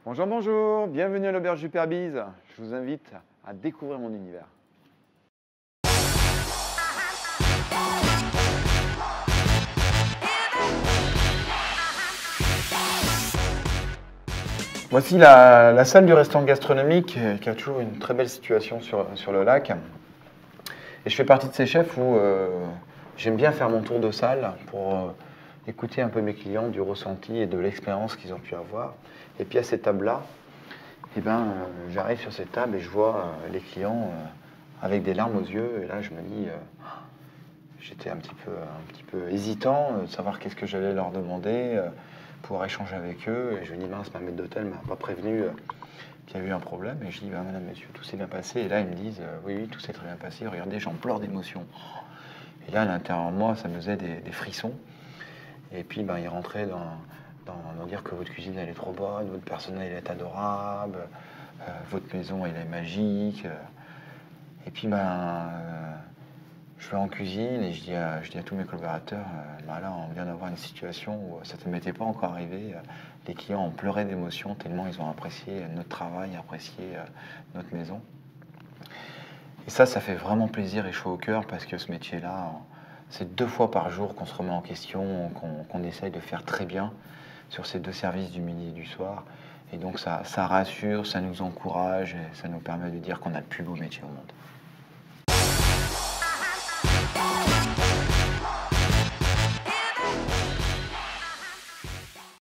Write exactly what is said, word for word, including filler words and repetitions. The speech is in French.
Bonjour, bonjour, bienvenue à l'Auberge du Père Bise. Je vous invite à découvrir mon univers. Voici la, la salle du restaurant gastronomique euh, qui a toujours une très belle situation sur, sur le lac. Et je fais partie de ces chefs où euh, j'aime bien faire mon tour de salle pour euh, écouter un peu mes clients du ressenti et de l'expérience qu'ils ont pu avoir. Et puis à ces tables-là, eh ben, euh, j'arrive sur cette table et je vois euh, les clients euh, avec des larmes aux yeux. Et là, je me dis, euh, j'étais un petit peu, un petit peu hésitant euh, de savoir qu'est-ce que j'allais leur demander, euh, pouvoir échanger avec eux. Et je me dis, mince, ma maître d'hôtel m'a pas prévenu euh, qu'il y a eu un problème. Et je dis, bah, madame, monsieur, tout s'est bien passé. Et là, ils me disent, euh, oui, oui, tout s'est très bien passé. Regardez, j'en pleure d'émotion. Et là, à l'intérieur de moi, ça me faisait des, des frissons. Et puis, ben, ils rentraient dans, dans, dans dire que votre cuisine, elle est trop bonne, votre personnel, il est adorable, euh, votre maison, elle est magique. Et puis, ben, euh, je vais en cuisine et je dis à, je dis à tous mes collaborateurs, euh, ben là, on vient d'avoir une situation où ça ne m'était pas encore arrivé. Les clients ont pleuré d'émotion tellement ils ont apprécié notre travail, apprécié euh, notre maison. Et ça, ça fait vraiment plaisir et chaud au cœur parce que ce métier-là, c'est deux fois par jour qu'on se remet en question, qu'on qu'on essaye de faire très bien sur ces deux services du midi et du soir. Et donc ça, ça rassure, ça nous encourage et ça nous permet de dire qu'on a le plus beau métier au monde.